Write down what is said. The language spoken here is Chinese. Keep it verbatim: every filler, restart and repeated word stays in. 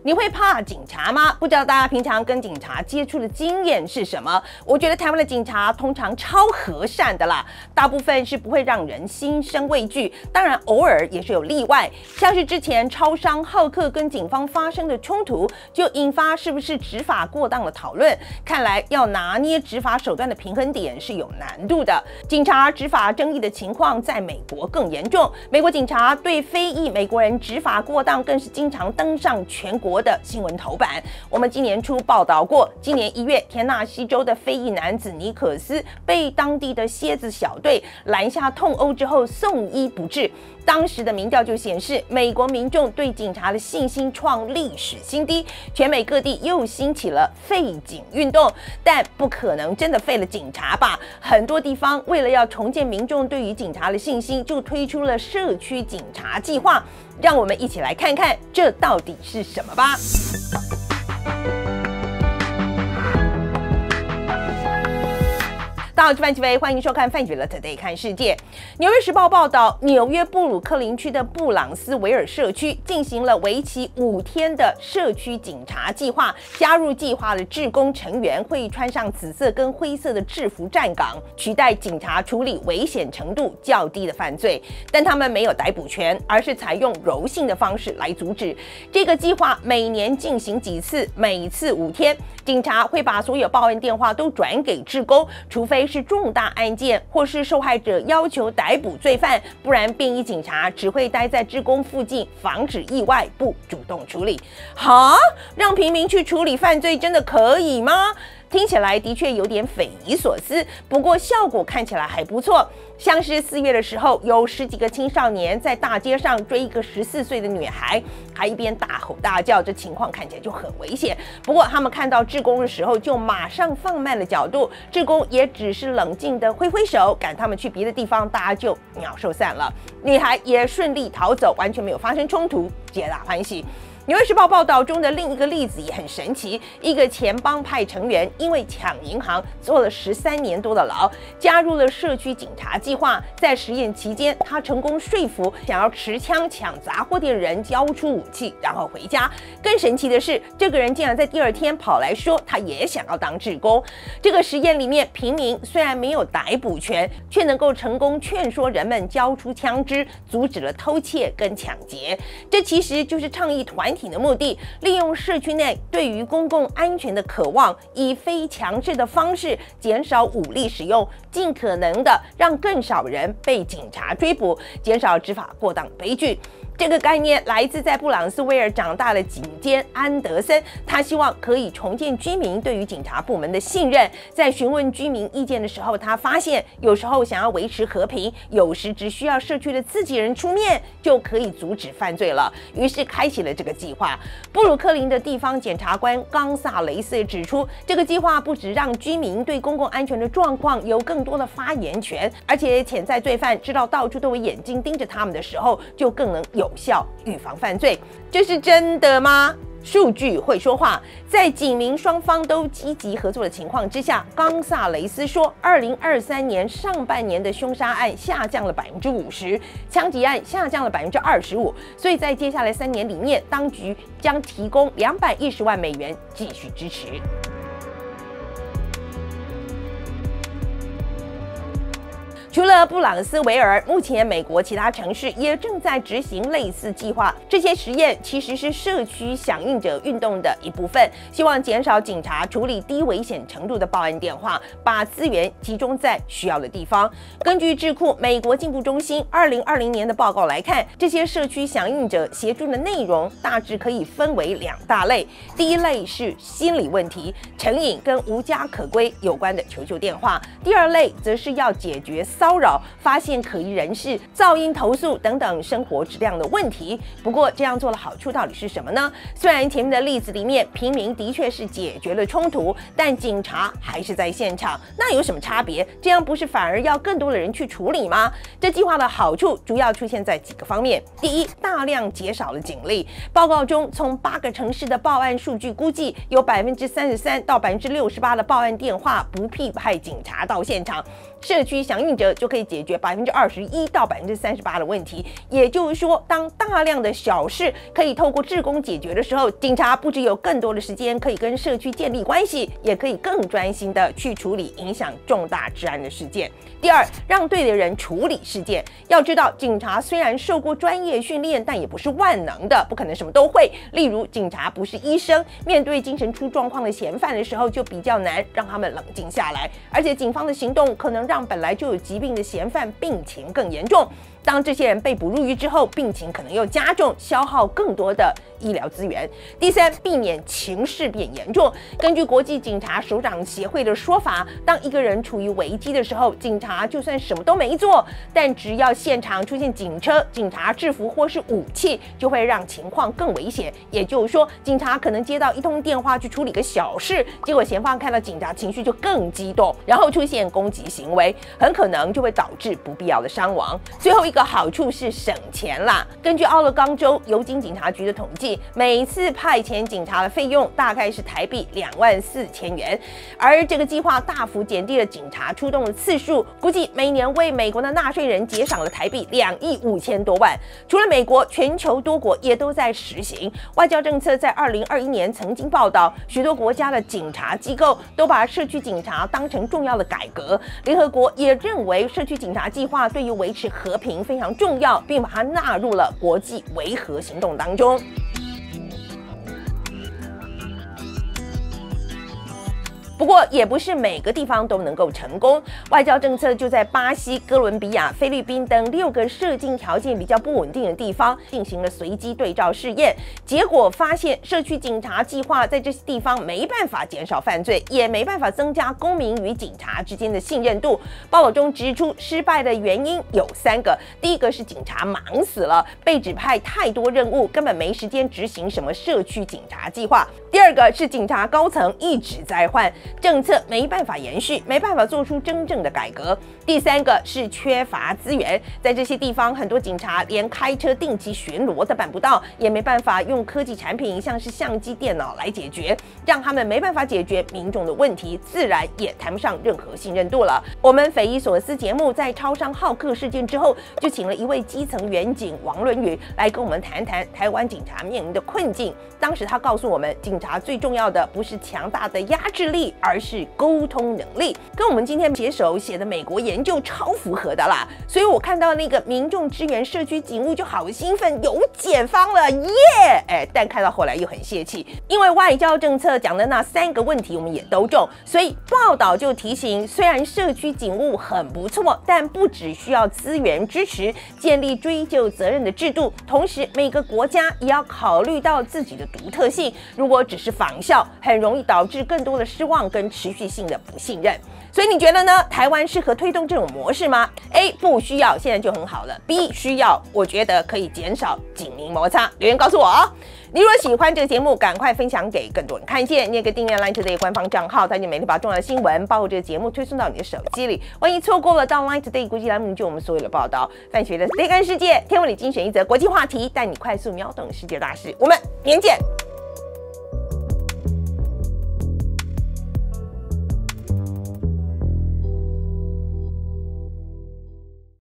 你会怕警察吗？不知道大家平常跟警察接触的经验是什么？我觉得台湾的警察通常超和善的啦，大部分是不会让人心生畏惧，当然偶尔也是有例外，像是之前超商浩克跟警方发生的冲突，就引发是不是执法过当的讨论。看来要拿捏执法手段的平衡点是有难度的。警察执法争议的情况在美国更严重，美国警察对非裔美国人执法过当更是经常登上全国的新闻头版。我们今年初报道过，今年一月，田纳西州的非裔男子尼可斯被当地的蝎子小队拦下痛殴之后送医不治。当时的民调就显示，美国民众对警察的信心创历史新低，全美各地又兴起了废警运动。但不可能真的废了警察吧？很多地方为了要重建民众对于警察的信心，就推出了社区警察计划。让我们一起来看看这到底是什么吧。大家好，我是范琪薇，欢迎收看范琪薇的 Today 看世界。纽约时报报道，纽约布鲁克林区的布朗斯维尔社区进行了为期五天的社区警察计划。加入计划的志工成员会穿上紫色跟灰色的制服站岗，取代警察处理危险程度较低的犯罪。但他们没有逮捕权，而是采用柔性的方式来阻止。这个计划每年进行几次，每次五天。警察会把所有报案电话都转给志工，除非是重大案件或是受害者要求逮捕罪犯，不然便衣警察只会待在志工附近，防止意外，不主动处理。哈，让平民去处理犯罪真的可以吗？听起来的确有点匪夷所思，不过效果看起来还不错。像是四月的时候，有十几个青少年在大街上追一个十四岁的女孩，还一边大吼大叫，这情况看起来就很危险。不过他们看到志工的时候，就马上放慢了角度，志工也只是冷静的挥挥手，赶他们去别的地方，大家就鸟兽散了。女孩也顺利逃走，完全没有发生冲突，皆大欢喜。纽约时报报道中的另一个例子也很神奇，一个前帮派成员因为抢银行坐了十三年多的牢，加入了社区警察计划。在实验期间，他成功说服想要持枪抢杂货店的人交出武器，然后回家。更神奇的是，这个人竟然在第二天跑来说他也想要当志工。这个实验里面，平民虽然没有逮捕权，却能够成功劝说人们交出枪支，阻止了偷窃跟抢劫。这其实就是倡议团体的目的，利用社区内对于公共安全的渴望，以非强制的方式减少武力使用，尽可能的让更少人被警察追捕，减少执法过当的悲剧。这个概念来自在布朗斯维尔长大的警监安德森，他希望可以重建居民对于警察部门的信任。在询问居民意见的时候，他发现有时候想要维持和平，有时只需要社区的自己人出面就可以阻止犯罪了。于是开启了这个计划。布鲁克林的地方检察官冈萨雷斯也指出，这个计划不只让居民对公共安全的状况有更多的发言权，而且潜在罪犯知道到处都有眼睛盯着他们的时候，就更能有有效预防犯罪。这是真的吗？数据会说话，在警民双方都积极合作的情况之下，冈萨雷斯说，二零二三年上半年的凶杀案下降了百分之五十，枪击案下降了百分之二十五，所以在接下来三年里面，当局将提供两百一十万美元继续支持。除了布朗斯维尔，目前美国其他城市也正在执行类似计划。这些实验其实是社区响应者运动的一部分，希望减少警察处理低危险程度的报案电话，把资源集中在需要的地方。根据智库美国进步中心二零二零年的报告来看，这些社区响应者协助的内容大致可以分为两大类。第一类是心理问题、成瘾跟无家可归有关的求救电话；第二类则是要解决骚扰、发现可疑人士、噪音投诉等等生活质量的问题。不过，这样做的好处到底是什么呢？虽然前面的例子里面，平民的确是解决了冲突，但警察还是在现场，那有什么差别？这样不是反而要更多的人去处理吗？这计划的好处主要出现在几个方面。第一，大量减少了警力。报告中，从八个城市的报案数据估计，有百分之三十三到百分之六十八的报案电话不必派警察到现场。社区响应者就可以解决百分之二十一到百分之三十八的问题。也就是说，当大量的小事可以透过志工解决的时候，警察不只有更多的时间可以跟社区建立关系，也可以更专心的去处理影响重大治安的事件。第二，让对的人处理事件。要知道，警察虽然受过专业训练，但也不是万能的，不可能什么都会。例如，警察不是医生，面对精神出状况的嫌犯的时候，就比较难让他们冷静下来。而且，警方的行动可能让本来就有疾病的嫌犯病情更严重。当这些人被捕入狱之后，病情可能又加重，消耗更多的医疗资源。第三，避免情势变严重。根据国际警察首长协会的说法，当一个人处于危机的时候，警察就算什么都没做，但只要现场出现警车、警察制服或是武器，就会让情况更危险。也就是说，警察可能接到一通电话去处理个小事，结果嫌犯看到警察情绪就更激动，然后出现攻击行为，很可能就会导致不必要的伤亡。最后一个好处是省钱啦。根据奥勒冈州邮警警察局的统计，每次派遣警察的费用大概是台币两万四千元，而这个计划大幅减低了警察出动的次数，估计每年为美国的纳税人节省了台币两亿五千多万。除了美国，全球多国也都在实行外交政策。在二零二一年曾经报道，许多国家的警察机构都把社区警察当成重要的改革。联合国也认为社区警察计划对于维持和平非常重要，并把它纳入了国际维和行动当中。不过，也不是每个地方都能够成功。外交政策就在巴西、哥伦比亚、菲律宾等六个社经条件比较不稳定的地方进行了随机对照试验，结果发现社区警察计划在这些地方没办法减少犯罪，也没办法增加公民与警察之间的信任度。报道中指出，失败的原因有三个：第一个是警察忙死了，被指派太多任务，根本没时间执行什么社区警察计划；第二个是警察高层一直在换，政策没办法延续，没办法做出真正的改革；第三个是缺乏资源，在这些地方，很多警察连开车定期巡逻都办不到，也没办法用科技产品，像是相机、电脑来解决，让他们没办法解决民众的问题，自然也谈不上任何信任度了。我们匪夷所思节目在超商好客事件之后，就请了一位基层员警王伦宇来跟我们谈谈台湾警察面临的困境。当时他告诉我们，警察最重要的不是强大的压制力，而是沟通能力，跟我们今天写手写的美国研究超符合的啦。所以我看到那个民众支援社区警务就好兴奋，有解放了耶！哎，但看到后来又很泄气，因为外交政策讲的那三个问题我们也都中，所以报道就提醒，虽然社区警务很不错，但不只需要资源支持，建立追究责任的制度，同时每个国家也要考虑到自己的独特性。如果只是仿效，很容易导致更多的失望跟持续性的不信任。所以你觉得呢？台湾适合推动这种模式吗 ？A 不需要，现在就很好了。B 需要，我觉得可以减少警民摩擦。留言告诉我哦。你如果喜欢这个节目，赶快分享给更多人看见。你也可以订阅 Line Today 官方账号，带你每天把重要的新闻，包括这个节目推送到你的手机里。万一错过了到 Line Today 国际栏目，就我们所有的报道。范学的 Today 看世界，天文里精选一则国际话题，带你快速秒懂世界大事。我们明天见。